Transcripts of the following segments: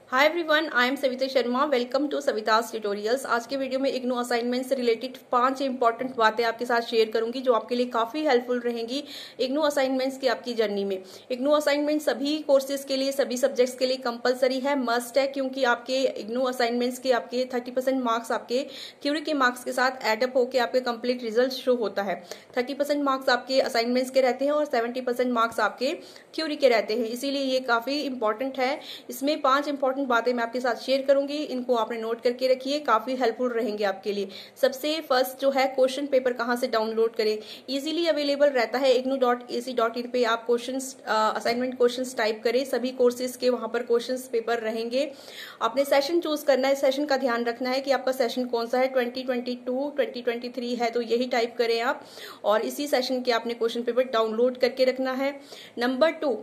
Hi everyone, I am Savita Sharma. Welcome to Savita's tutorials. आज के video में इग्नू असाइनमेंट से रिलेटेड 5 इंपॉर्टेंट बातें आपके साथ शेयर करूंगी जो आपके लिए काफी हेल्पफुल रहेंगी इग्नू असाइनमेंट्स की आपकी जर्नी में। इग्नू असाइनमेंट सभी कोर्सेज के लिए, सभी सब्जेक्ट्स के लिए कंपलसरी है, मस्ट है, क्योंकि आपके इग्नू असाइनमेंट्स के आपके 30% मार्क्स आपके थ्योरी के मार्क्स के साथ एडअप होकर आपके कंप्लीट रिजल्ट शो होता है। 30% मार्क्स आपके असाइनमेंट्स के रहते हैं और 70% मार्क्स आपके थ्योरी के रहते हैं, इसीलिए ये काफी इंपॉर्टेंट है। इसमें 5 इंपॉर्टेंट बातें मैं आपके साथ शेयर करूंगी, इनको आपने नोट करके रखिए, काफी हेल्पफुल रहेंगे आपके लिए। सबसे फर्स्ट जो है, क्वेश्चन पेपर कहां से डाउनलोड करें। इजीली अवेलेबल रहता है ignou.ac.in पे। आप क्वेश्चंस, असाइनमेंट क्वेश्चंस टाइप करें, सभी कोर्सेज के वहां पर क्वेश्चंस पेपर रहेंगे। आपने सेशन चूज करना है, सेशन का ध्यान रखना है कि आपका सेशन कौन सा है, 2022 2023 है तो यही टाइप करें आप, और इसी सेशन के आपने क्वेश्चन पेपर डाउनलोड करके रखना है। नंबर 2,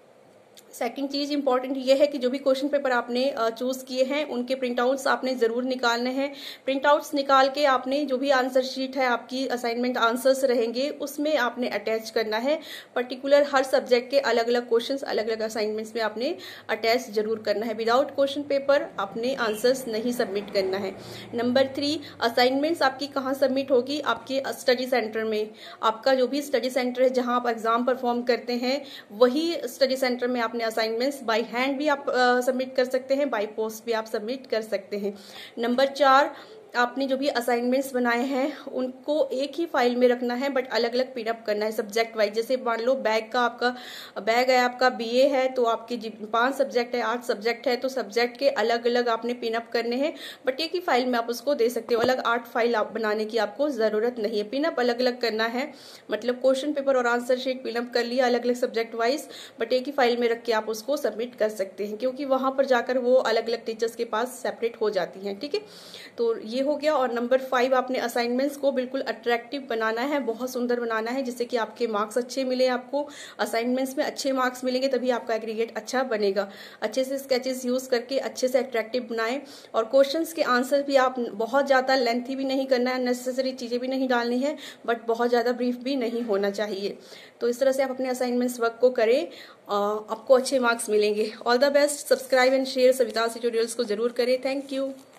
सेकंड चीज इंपॉर्टेंट ये है कि जो भी क्वेश्चन पेपर आपने चूज किए हैं उनके प्रिंट आउट्स आपने जरूर निकालने हैं। प्रिंट आउट्स निकाल के आपने जो भी आंसर शीट है, आपकी असाइनमेंट आंसर्स रहेंगे, उसमें आपने अटैच करना है। पर्टिकुलर हर सब्जेक्ट के अलग अलग क्वेश्चंस, अलग अलग असाइनमेंट्स में आपने अटैच जरूर करना है। विदाउट क्वेश्चन पेपर आपने आंसर्स नहीं सबमिट करना है। नंबर 3, असाइनमेंट्स आपकी कहाँ सबमिट होगी, आपके स्टडी सेंटर में। आपका जो भी स्टडी सेंटर है जहां आप एग्जाम परफॉर्म करते हैं, वही स्टडी सेंटर में आपने असाइनमेंट्स बाय हैंड भी आप सबमिट कर सकते हैं, बाय पोस्ट भी आप सबमिट कर सकते हैं। नंबर 4, आपने जो भी असाइनमेंट्स बनाए हैं उनको एक ही फाइल में रखना है, बट अलग अलग पिनअप करना है सब्जेक्ट वाइज। जैसे मान लो बैग का आपका बैग है, आपका बीए है तो आपके 5 सब्जेक्ट है, 8 सब्जेक्ट है, तो सब्जेक्ट के अलग अलग आपने पिनअप करने हैं, बट एक ही फाइल में आप उसको दे सकते हो। अलग 8 फाइल आप बनाने की आपको जरूरत नहीं है, पिनअप अलग अलग करना है। मतलब क्वेश्चन पेपर और आंसर शीट पिनअप कर लिया अलग अलग सब्जेक्ट वाइज, बट एक ही फाइल में रख के आप उसको सबमिट कर सकते हैं, क्योंकि वहां पर जाकर वो अलग अलग टीचर्स के पास सेपरेट हो जाती हैं। ठीक है, तो ये हो गया। और नंबर 5, आपने असाइनमेंट्स को बिल्कुल अट्रैक्टिव बनाना है, बहुत सुंदर बनाना है, जिससे कि आपके मार्क्स अच्छे मिले। आपको असाइनमेंट्स में अच्छे मार्क्स मिलेंगे तभी आपका एग्रीगेट अच्छा बनेगा। अच्छे से स्केचेस यूज करके अच्छे से अट्रैक्टिव बनाएं। और क्वेश्चंस के आंसर भी आप बहुत ज्यादा लेंथी भी नहीं करना है, नेसेसरी चीजें भी नहीं डालनी है, बट बहुत ज्यादा ब्रीफ भी नहीं होना चाहिए। तो इस तरह से आप अपने असाइनमेंट्स वर्क को करें, आपको अच्छे मार्क्स मिलेंगे। All the best. Subscribe and share Savita tutorials को जरूर करें। Thank you.